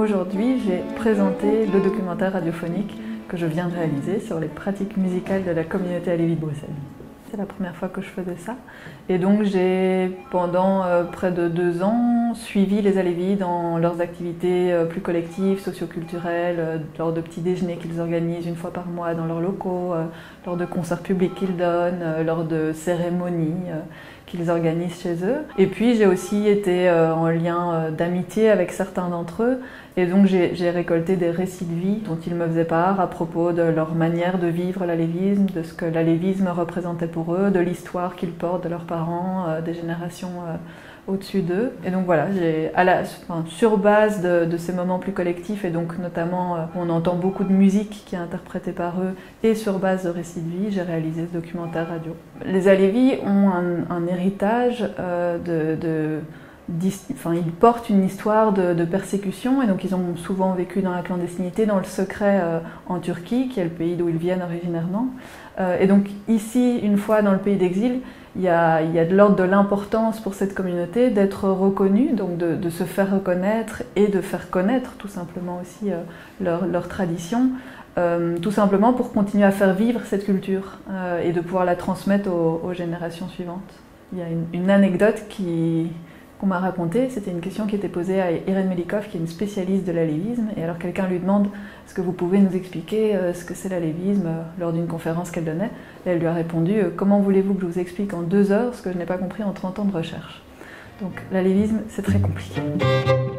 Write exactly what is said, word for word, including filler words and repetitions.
Aujourd'hui, j'ai présenté le documentaire radiophonique que je viens de réaliser sur les pratiques musicales de la communauté Alévi de Bruxelles. C'est la première fois que je faisais ça. Et donc j'ai, pendant euh, près de deux ans, suivi les Alévis dans leurs activités euh, plus collectives, socioculturelles, euh, lors de petits déjeuners qu'ils organisent une fois par mois dans leurs locaux, euh, lors de concerts publics qu'ils donnent, euh, lors de cérémonies euh, qu'ils organisent chez eux. Et puis j'ai aussi été euh, en lien euh, d'amitié avec certains d'entre eux. Et donc j'ai récolté des récits de vie dont ils me faisaient part à propos de leur manière de vivre l'alévisme, de ce que l'alévisme représentait pour eux, de l'histoire qu'ils portent de leurs parents, euh, des générations euh, au-dessus d'eux. Et donc voilà, à la, enfin, sur base de, de ces moments plus collectifs, et donc notamment euh, on entend beaucoup de musique qui est interprétée par eux, et sur base de récits de vie, j'ai réalisé ce documentaire radio. Les Alévis ont un, un héritage euh, de... de Enfin, ils portent une histoire de, de persécution et donc ils ont souvent vécu dans la clandestinité, dans le secret euh, en Turquie, qui est le pays d'où ils viennent originairement. Euh, et donc ici, une fois dans le pays d'exil, il y a, il y a de l'ordre de l'importance pour cette communauté d'être reconnue, donc de, de se faire reconnaître et de faire connaître tout simplement aussi euh, leur, leur tradition, euh, tout simplement pour continuer à faire vivre cette culture euh, et de pouvoir la transmettre aux, aux générations suivantes. Il y a une, une anecdote qui... qu'on m'a raconté, c'était une question qui était posée à Irène Melikov, qui est une spécialiste de l'alévisme, et alors quelqu'un lui demande « Est-ce que vous pouvez nous expliquer euh, ce que c'est l'alévisme euh, ?» lors d'une conférence qu'elle donnait, et elle lui a répondu euh, « Comment voulez-vous que je vous explique en deux heures ce que je n'ai pas compris en trente ans de recherche ?» Donc l'alévisme, c'est très compliqué.